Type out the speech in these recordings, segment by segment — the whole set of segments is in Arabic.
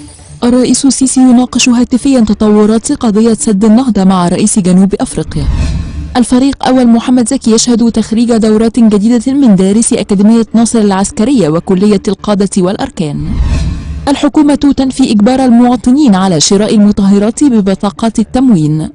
الرئيس السيسي يناقش هاتفيا تطورات قضية سد النهضة مع رئيس جنوب أفريقيا. الفريق أول محمد زكي يشهد تخريج دورات جديدة من دارسي أكاديمية ناصر العسكرية وكلية القادة والأركان. الحكومة تنفي إجبار المواطنين على شراء المطهرات ببطاقات التموين.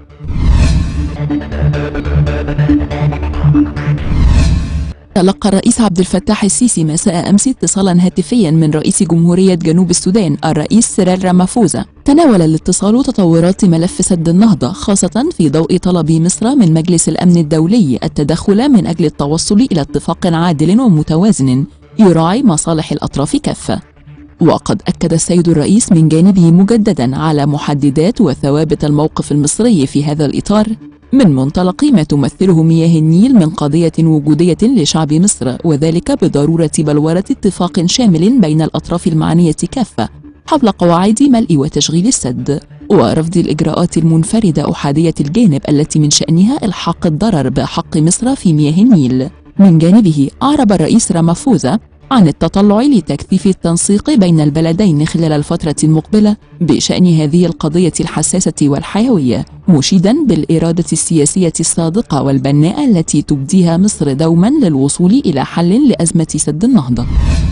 تلقى الرئيس عبد الفتاح السيسي مساء أمس اتصالا هاتفيا من رئيس جمهورية جنوب السودان الرئيس سيريل رامافوزا. تناول الاتصال تطورات ملف سد النهضة، خاصة في ضوء طلب مصر من مجلس الأمن الدولي التدخل من أجل التوصل إلى اتفاق عادل ومتوازن يراعي مصالح الأطراف كافة. وقد أكد السيد الرئيس من جانبه مجددا على محددات وثوابت الموقف المصري في هذا الإطار من منطلق ما تمثله مياه النيل من قضية وجودية لشعب مصر، وذلك بضرورة بلورة اتفاق شامل بين الأطراف المعنية كافة حول قواعد ملء وتشغيل السد، ورفض الإجراءات المنفردة أحادية الجانب التي من شأنها إلحاق الضرر بحق مصر في مياه النيل. من جانبه أعرب الرئيس رامافوزا عن التطلع لتكثيف التنسيق بين البلدين خلال الفترة المقبلة بشأن هذه القضية الحساسة والحيوية، مشيدا بالإرادة السياسية الصادقة والبناءة التي تبديها مصر دوما للوصول إلى حل لأزمة سد النهضة.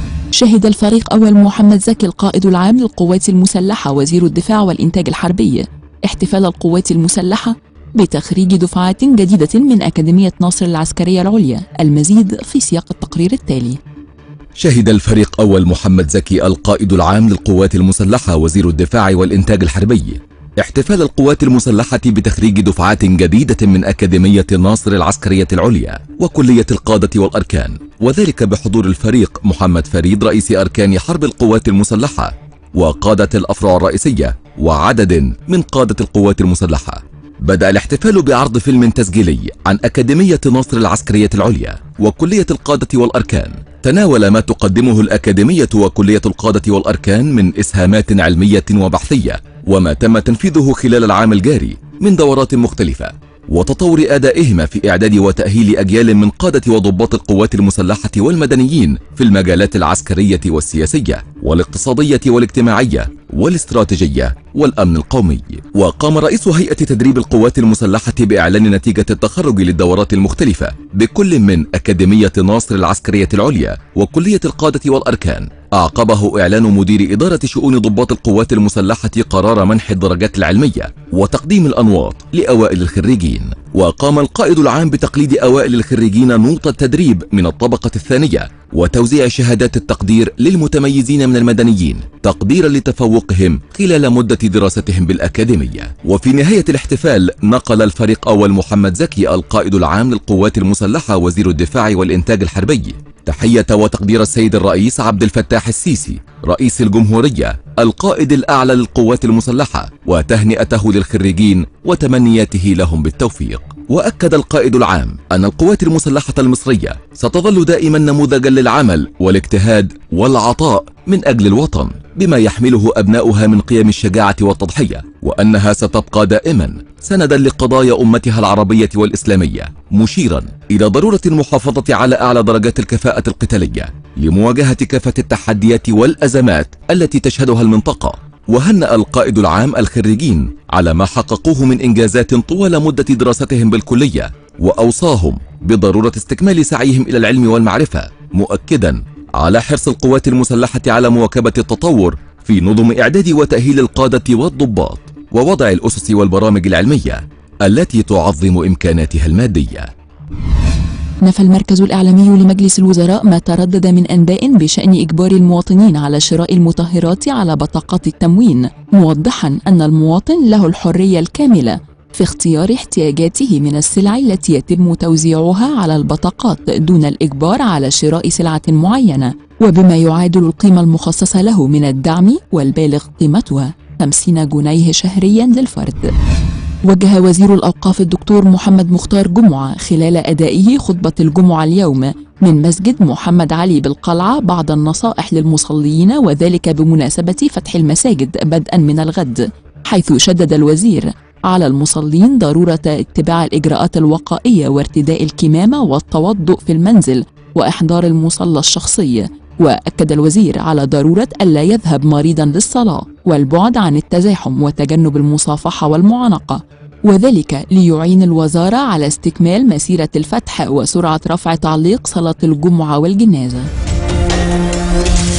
شهد الفريق أول محمد زكي القائد العام للقوات المسلحة وزير الدفاع والإنتاج الحربي احتفال القوات المسلحة بتخريج دفعات جديدة من أكاديمية ناصر العسكرية العليا. المزيد في سياق التقرير التالي. شهد الفريق أول محمد زكي القائد العام للقوات المسلحة وزير الدفاع والإنتاج الحربي احتفال القوات المسلحة بتخريج دفعات جديدة من أكاديمية ناصر العسكرية العليا وكلية القادة والأركان، وذلك بحضور الفريق محمد فريد رئيس أركان حرب القوات المسلحة وقادة الأفرع الرئيسية وعدد من قادة القوات المسلحة. بدأ الاحتفال بعرض فيلم تسجيلي عن أكاديمية ناصر العسكرية العليا وكلية القادة والأركان، تناول ما تقدمه الأكاديمية وكلية القادة والأركان من إسهامات علمية وبحثية، وما تم تنفيذه خلال العام الجاري من دورات مختلفة، وتطور أدائهما في إعداد وتأهيل أجيال من قادة وضباط القوات المسلحة والمدنيين في المجالات العسكرية والسياسية والاقتصادية والاجتماعية والاستراتيجية والأمن القومي. وقام رئيس هيئة تدريب القوات المسلحة بإعلان نتيجة التخرج للدورات المختلفة بكل من أكاديمية ناصر العسكرية العليا وكلية القادة والأركان. أعقبه إعلان مدير إدارة شؤون ضباط القوات المسلحة قرار منح الدرجات العلمية وتقديم الأنواط لأوائل الخريجين. وقام القائد العام بتقليد أوائل الخريجين نوط التدريب من الطبقة الثانية وتوزيع شهادات التقدير للمتميزين من المدنيين تقديرا لتفوقهم خلال مدة دراستهم بالأكاديمية. وفي نهاية الاحتفال نقل الفريق أول محمد زكي القائد العام للقوات المسلحة وزير الدفاع والإنتاج الحربي تحية وتقدير السيد الرئيس عبد الفتاح السيسي رئيس الجمهورية القائد الأعلى للقوات المسلحة وتهنئته للخريجين وتمنياته لهم بالتوفيق. وأكد القائد العام أن القوات المسلحة المصرية ستظل دائما نموذجا للعمل والاجتهاد والعطاء من أجل الوطن بما يحمله أبناؤها من قيم الشجاعة والتضحية، وأنها ستبقى دائما سندا لقضايا أمتها العربية والإسلامية، مشيرا إلى ضرورة المحافظة على أعلى درجات الكفاءة القتالية لمواجهة كافة التحديات والأزمات التي تشهدها المنطقة. وهنأ القائد العام الخريجين على ما حققوه من إنجازات طوال مدة دراستهم بالكلية، وأوصاهم بضرورة استكمال سعيهم إلى العلم والمعرفة، مؤكدا على حرص القوات المسلحة على مواكبة التطور في نظم إعداد وتأهيل القادة والضباط ووضع الأسس والبرامج العلمية التي تعظم إمكاناتها المادية. نفى المركز الإعلامي لمجلس الوزراء ما تردد من أنباء بشأن إجبار المواطنين على شراء المطهرات على بطاقات التموين، موضحا أن المواطن له الحرية الكاملة في اختيار احتياجاته من السلع التي يتم توزيعها على البطاقات دون الإجبار على شراء سلعة معينة، وبما يعادل القيمة المخصصة له من الدعم والبالغ قيمتها 50 جنيه شهريا للفرد. وجه وزير الأوقاف الدكتور محمد مختار جمعة خلال أدائه خطبة الجمعة اليوم من مسجد محمد علي بالقلعة بعض النصائح للمصلين، وذلك بمناسبة فتح المساجد بدءا من الغد، حيث شدد الوزير على المصلين ضرورة اتباع الإجراءات الوقائية وارتداء الكمامة والتوضؤ في المنزل وإحضار المصلى الشخصي. وأكد الوزير على ضرورة ألا يذهب مريضا للصلاة، والبعد عن التزاحم وتجنب المصافحة والمعانقة، وذلك ليعين الوزارة على استكمال مسيرة الفتح وسرعة رفع تعليق صلاة الجمعة والجنازة.